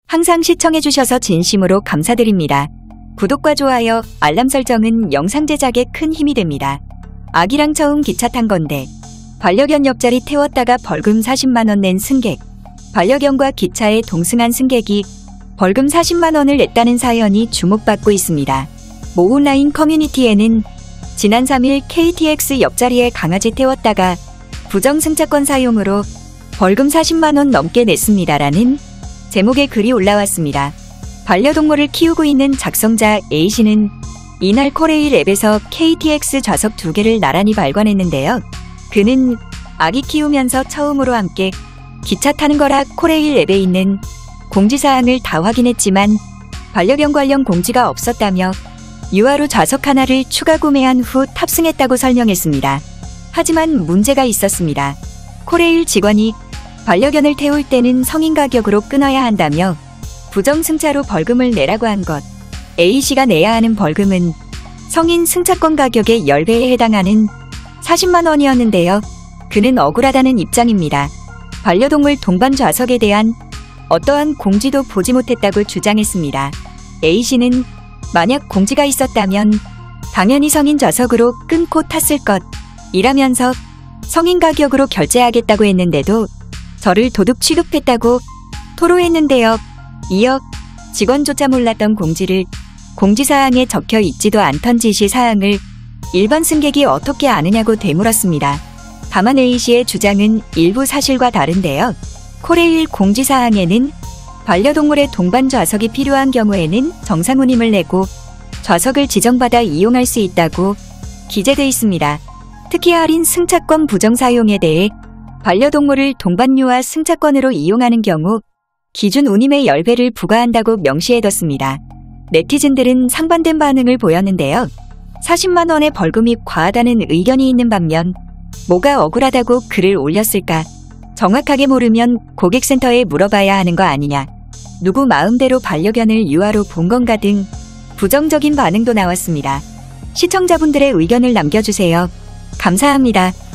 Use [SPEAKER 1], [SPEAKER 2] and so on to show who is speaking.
[SPEAKER 1] 항상 시청해주셔서 진심으로 감사드립니다. 구독과 좋아요, 알람 설정은 영상 제작에 큰 힘이 됩니다. 아기랑 처음 기차 탄 건데 반려견 옆자리 태웠다가 벌금 40만원 낸 승객. 반려견과 기차에 동승한 승객이 벌금 40만원을 냈다는 사연이 주목받고 있습니다. 모 온라인 커뮤니티에는 지난 3일 KTX 옆자리에 강아지 태웠다가 부정승차권 사용으로 벌금 40만원 넘게 냈습니다라는 제목의 글이 올라왔습니다. 반려동물을 키우고 있는 작성자 A씨는 이날 코레일 앱에서 KTX 좌석 2개를 나란히 발견했는데요. 그는 아기 키우면서 처음으로 함께 기차 타는 거라 코레일 앱에 있는 공지사항을 다 확인했지만 반려견 관련 공지가 없었다며 유아로 좌석 하나를 추가 구매한 후 탑승했다고 설명했습니다. 하지만 문제가 있었습니다. 코레일 직원이 반려견을 태울 때는 성인 가격으로 끊어야 한다며 부정승차로 벌금을 내라고 한 것. A씨가 내야 하는 벌금은 성인 승차권 가격의 10배에 해당하는 40만원이었는데요. 그는 억울하다는 입장입니다. 반려동물 동반 좌석에 대한 어떠한 공지도 보지 못했다고 주장했습니다. A씨는 만약 공지가 있었다면 당연히 성인 좌석으로 끊고 탔을 것 이라면서 성인 가격으로 결제하겠다고 했는데도 저를 도둑 취급했다고 토로했는데요. 이어 직원조차 몰랐던 공지를 공지사항에 적혀 있지도 않던 지시사항을 일반 승객이 어떻게 아느냐고 되물었습니다. 다만 A씨의 주장은 일부 사실과 다른데요. 코레일 공지사항에는 반려동물의 동반 좌석이 필요한 경우에는 정상운임을 내고 좌석을 지정받아 이용할 수 있다고 기재돼 있습니다. 특히 할인 승차권 부정 사용에 대해 반려동물을 동반유아 승차권으로 이용하는 경우 기준 운임의 10배를 부과한다고 명시해뒀습니다. 네티즌들은 상반된 반응을 보였는데요. 40만원의 벌금이 과하다는 의견이 있는 반면 뭐가 억울하다고 글을 올렸을까? 정확하게 모르면 고객센터에 물어봐야 하는 거 아니냐? 누구 마음대로 반려견을 유아로 본 건가 등 부정적인 반응도 나왔습니다. 시청자분들의 의견을 남겨주세요. 감사합니다.